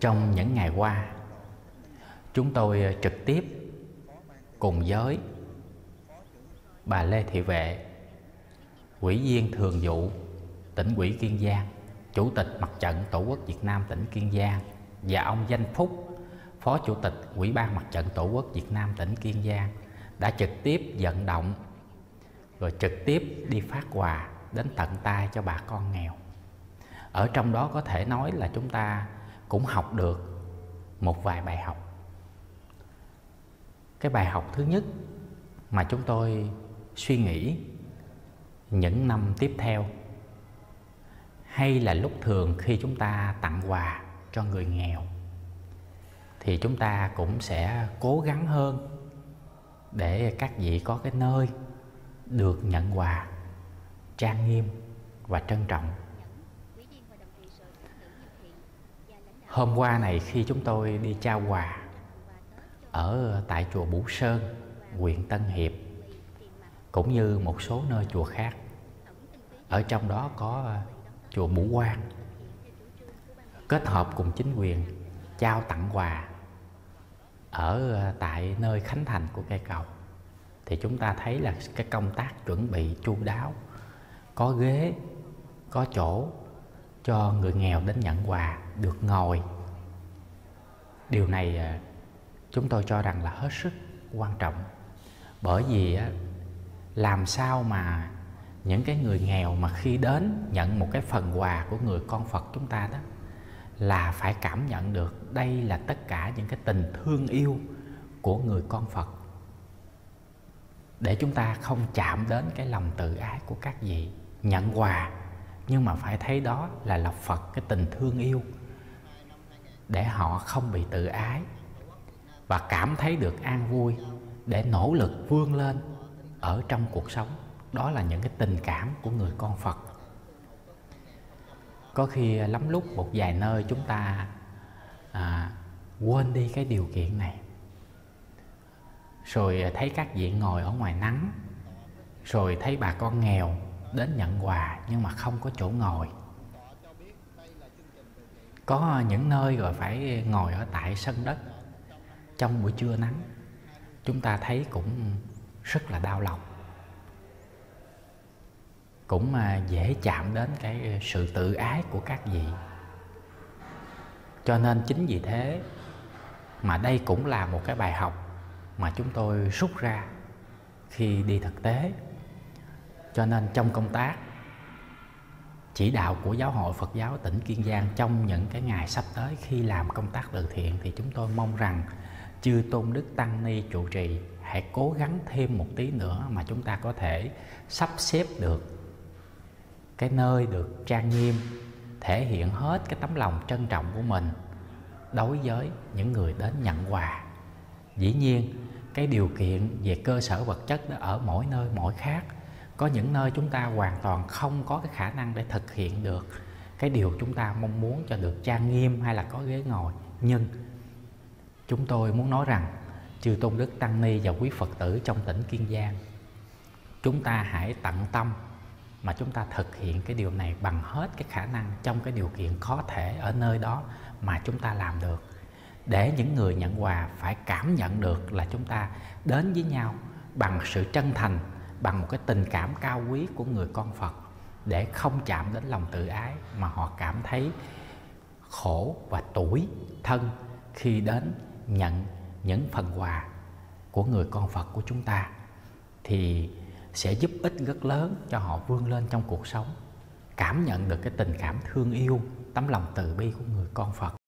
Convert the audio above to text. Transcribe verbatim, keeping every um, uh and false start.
Trong những ngày qua, chúng tôi trực tiếp cùng với bà Lê Thị Vệ, Ủy viên Thường vụ Tỉnh ủy Kiên Giang, Chủ tịch Mặt trận Tổ quốc Việt Nam tỉnh Kiên Giang, và ông Danh Phúc, Phó Chủ tịch Ủy ban Mặt trận Tổ quốc Việt Nam tỉnh Kiên Giang, đã trực tiếp vận động rồi trực tiếp đi phát quà đến tận tay cho bà con nghèo. Ở trong đó có thể nói là chúng ta cũng học được một vài bài học. Cái bài học thứ nhất mà chúng tôi suy nghĩ những năm tiếp theo, hay là lúc thường khi chúng ta tặng quà cho người nghèo, thì chúng ta cũng sẽ cố gắng hơn để các vị có cái nơi được nhận quà trang nghiêm và trân trọng. Hôm qua này, khi chúng tôi đi trao quà ở tại chùa Bửu Sơn, huyện Tân Hiệp, cũng như một số nơi chùa khác, ở trong đó có chùa Bửu Quang, kết hợp cùng chính quyền trao tặng quà ở tại nơi khánh thành của cây cầu, thì chúng ta thấy là cái công tác chuẩn bị chu đáo, có ghế, có chỗ cho người nghèo đến nhận quà được ngồi. Điều này chúng tôi cho rằng là hết sức quan trọng, bởi vì làm sao mà những cái người nghèo mà khi đến nhận một cái phần quà của người con Phật chúng ta đó, là phải cảm nhận được đây là tất cả những cái tình thương yêu của người con Phật, để chúng ta không chạm đến cái lòng tự ái của các vị nhận quà, nhưng mà phải thấy đó là lập Phật cái tình thương yêu, để họ không bị tự ái và cảm thấy được an vui, để nỗ lực vươn lên ở trong cuộc sống. Đó là những cái tình cảm của người con Phật. Có khi lắm lúc một vài nơi chúng ta à, quên đi cái điều kiện này, rồi thấy các vị ngồi ở ngoài nắng, rồi thấy bà con nghèo đến nhận quà nhưng mà không có chỗ ngồi. Có những nơi rồi phải ngồi ở tại sân đất trong buổi trưa nắng, chúng ta thấy cũng rất là đau lòng, cũng dễ chạm đến cái sự tự ái của các vị. Cho nên chính vì thế mà đây cũng là một cái bài học mà chúng tôi rút ra khi đi thực tế. Cho nên trong công tác chỉ đạo của Giáo hội Phật giáo tỉnh Kiên Giang trong những cái ngày sắp tới, khi làm công tác từ thiện, thì chúng tôi mong rằng chư Tôn Đức Tăng Ni trụ trì hãy cố gắng thêm một tí nữa mà chúng ta có thể sắp xếp được cái nơi được trang nghiêm, thể hiện hết cái tấm lòng trân trọng của mình đối với những người đến nhận quà. Dĩ nhiên cái điều kiện về cơ sở vật chất đó ở mỗi nơi mỗi khác. Có những nơi chúng ta hoàn toàn không có cái khả năng để thực hiện được cái điều chúng ta mong muốn cho được trang nghiêm hay là có ghế ngồi. Nhưng chúng tôi muốn nói rằng chư Tôn Đức Tăng Ni và quý Phật tử trong tỉnh Kiên Giang, chúng ta hãy tận tâm mà chúng ta thực hiện cái điều này bằng hết cái khả năng trong cái điều kiện có thể ở nơi đó mà chúng ta làm được, để những người nhận quà phải cảm nhận được là chúng ta đến với nhau bằng sự chân thành, bằng một cái tình cảm cao quý của người con Phật, để không chạm đến lòng tự ái, mà họ cảm thấy khổ và tủi thân khi đến nhận những phần quà của người con Phật của chúng ta, thì sẽ giúp ích rất lớn cho họ vươn lên trong cuộc sống, cảm nhận được cái tình cảm thương yêu, tấm lòng từ bi của người con Phật.